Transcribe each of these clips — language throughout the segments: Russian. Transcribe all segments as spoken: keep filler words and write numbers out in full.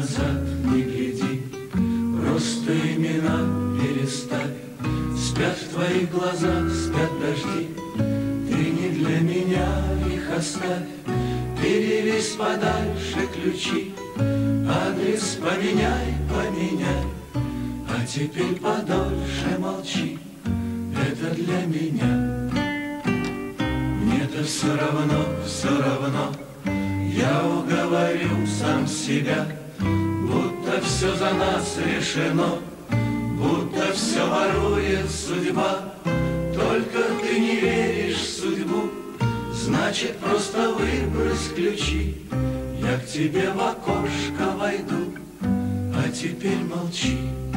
назад не гляди, просто имена переставь. Спят в твоих глазах, спят дожди, ты не для меня их оставь. Перевесь подальше ключи, адрес поменяй, поменяй. А теперь подольше молчи, это для меня. Мне-то все равно, все равно, я уговорю сам себя, будто все за нас решено, будто все ворует судьба. Только ты не веришь в судьбу, значит, просто выбрось ключи. Я к тебе в окошко войду, а теперь молчи.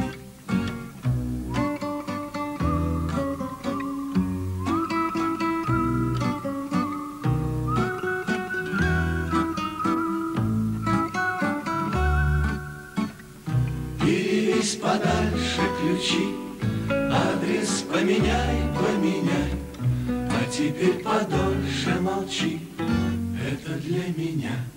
Перевесь подальше ключи, адрес поменяй, поменяй. А теперь подольше молчи, это для меня.